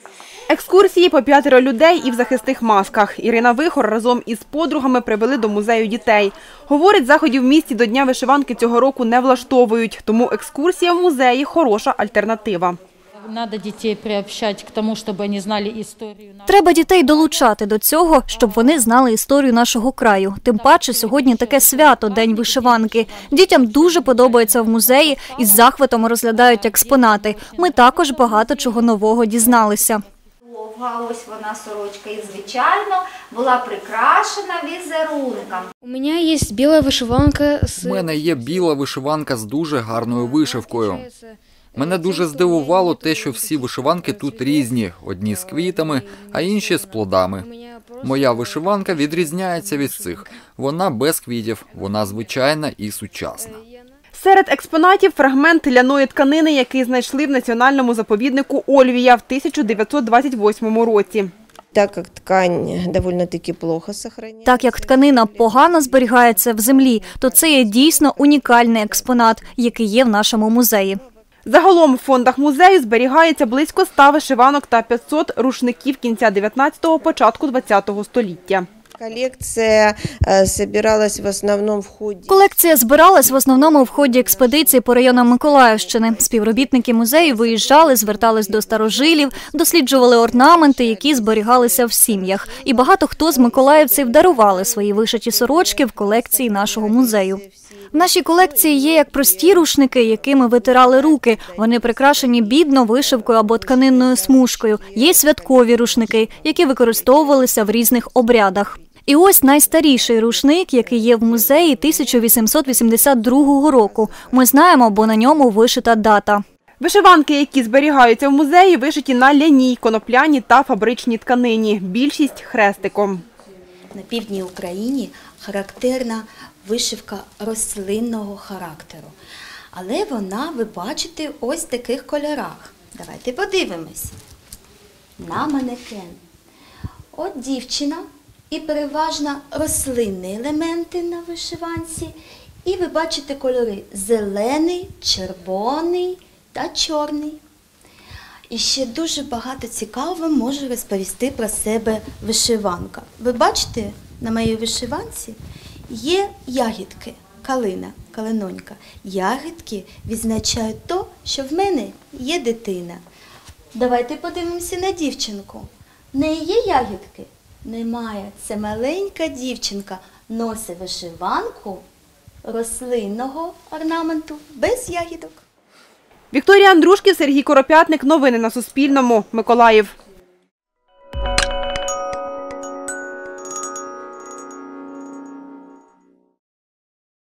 Екскурсії по 5 людей і в захисних масках. Ірина Вихор разом із подругами привели до музею дітей. Говорить, заходів в місті до Дня вишиванки цього року не влаштовують, тому екскурсія в музеї – хороша альтернатива. Треба дітей долучати до цього, щоб вони знали історію нашого краю. Тим паче сьогодні таке свято – День вишиванки. Дітям дуже подобається в музеї і з захватом розглядають експонати. Ми також багато чого нового дізналися. Ось вона сорочка і, звичайно, була прикрашена візерунком. У мене є біла вишиванка з дуже гарною вишивкою. Мене дуже здивувало те, що всі вишиванки тут різні. Одні з квітами, а інші з плодами. Моя вишиванка відрізняється від цих. Вона без квітів, вона звичайна і сучасна. Серед експонатів – фрагмент ляної тканини, який знайшли в національному заповіднику Ольвія в 1928 році. Так як тканина погано зберігається в землі, то це є дійсно унікальний експонат, який є в нашому музеї. Загалом в фондах музею зберігається близько 100 вишиванок та 500 рушників кінця 19-го, початку 20-го століття. Колекція збиралась в основному в ході експедиції по районам Миколаївщини. Співробітники музею виїжджали, звертались до старожилів, досліджували орнаменти, які зберігалися в сім'ях. І багато хто з миколаївців дарували свої вишиті сорочки в колекції нашого музею. В нашій колекції є як прості рушники, якими витирали руки. Вони прикрашені бідно вишивкою або тканинною смужкою. Є й святкові рушники, які використовувалися в різних обрядах. І ось найстаріший рушник, який є в музеї 1882 року. Ми знаємо, бо на ньому вишита дата. Вишиванки, які зберігаються в музеї, вишиті на ляній, конопляній та фабричній тканині. Більшість – хрестиком. На півдні України характерна вишивка рослинного характеру. Але вона, ви бачите, ось в таких кольорах. Давайте подивимось. На манекен. От дівчина і переважно рослинні елементи на вишиванці. І ви бачите кольори зелений, червоний та чорний. І ще дуже багато цікавого може розповісти про себе вишиванка. Ви бачите, на моїй вишиванці є ягідки, калина, калинонька. Ягідки відзначають то, що в мене є дитина. Давайте подивимося на дівчинку. В неї є ягідки? Немає. Це маленька дівчинка носить вишиванку рослинного орнаменту без ягідок. Вікторія Андрушків, Сергій Коропятник. Новини на Суспільному. Миколаїв.